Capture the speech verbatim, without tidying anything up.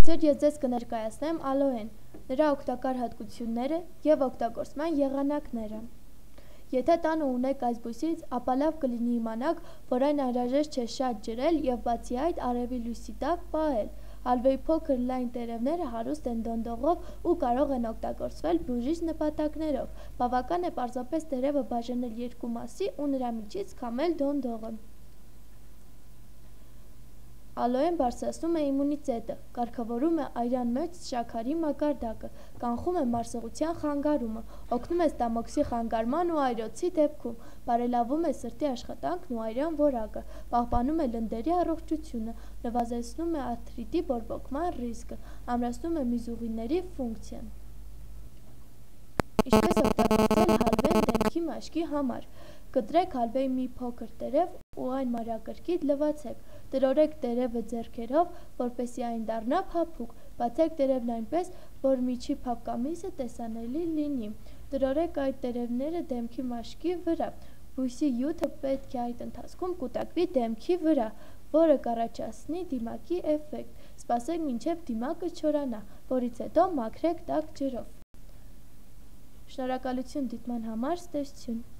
Այսօր ես ձեզ կներկայացնեմ ալոեն, նրա օգտակար հատկությունները և օգտագործման եղանակները։ Եթե տանը ունեք այս բույսից, ապա լավ կլինի իմանաք, որ այն անհրաժեշտ չէ շատ ջրել և բացի այդ արևի լույսի տակ պահել։ Ալվեի փոքր լայն տերևները հարուստ են դոնդողով ու կարող են օգտագործվել բուժիչ նպատակներով։ Բավական է պարզապես տերևը բաժանել երկու մասի ու նրա միջից քամել դոնդողը։ Ալոեն բարձրացնում է իմունիտետը, կարգավորում է արյան մեջ շաքարի մակարդակը, կանխում է մարսողության խանգարումը, օգնում է ստամոքսի խանգարման ու այրոցի դեպքում, բարելավում է սրտի աշխատանքն ու արյան որակը, պահպանում է լնդերի առողջությունը, նվազեցնում է արթրիտի բորբոքման ռիսկը, ամրացնում է միզուղիների ֆունկցիան։ Ինչպես օգտագործել հալվեն դեմքի մաշկի համար։ Կտրեք հալվեի մի փոքր տերև ու այն մանրակրկիտ լվացեք։ Տրորեք տերևը ձեռքերով, որպեսզի այն դառնա փափուկ, բացեք տերևն այնպես, որ միջի փափկամիսը տեսանելի լինի։ Տրորեք այդ տերևները դեմքի մաշկի վրա։ Բույսի հյութը պետք է այդ ընթացքում կուտակվի դեմքի վրա, որը կառաջացնի դիմակի էֆեկտ։ Սպասեք մինչև դիմակը չորանա, որից հետո մաքրեք տաք ջրով։ Շնորհակալություն դիտման համար, ստեսություն։